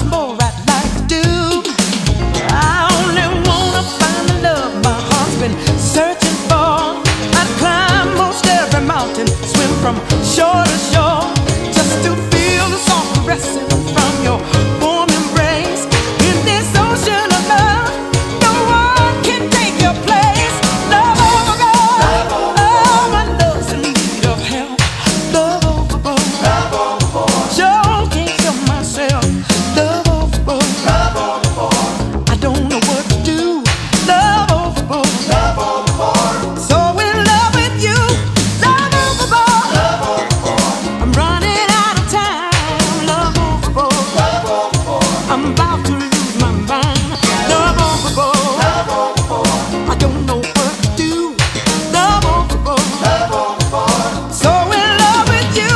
more I'd like to do. I only wanna find the love my heart's been searching for. I'd climb most every mountain, swim from shore to shore, just to feel the soft caressing from your warm embrace. In this ocean of love, no one can take your place. Love overboard, oh, my love's in need of help. Love overboard, sure can't help myself. Love overboard, I don't know what to do. Love overboard, so in love with you. Love overboard, I'm running out of time. Love overboard, I'm about to lose my mind. Love overboard, I don't know what to do. Love overboard, so in love with you.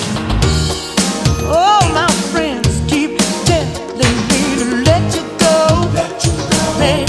All my friends keep telling me to let you go. Babe,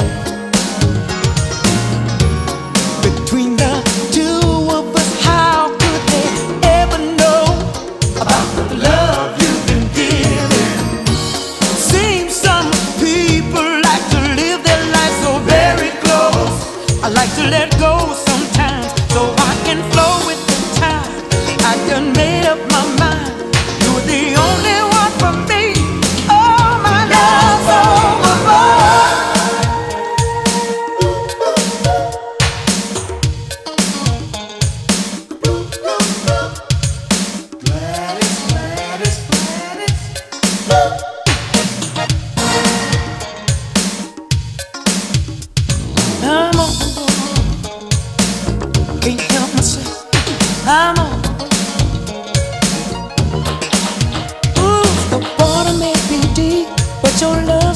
between the two of us, how could they ever know about the love you've been giving? Seems some people like to live their life so very close. I like to let go sometimes so I can flow with the time. I done made up my mind, you're the only one for me. Oh, my love's overboard. I'm overboard, can't help myself. I'm overboard. Ooh, the water may be deep, but your love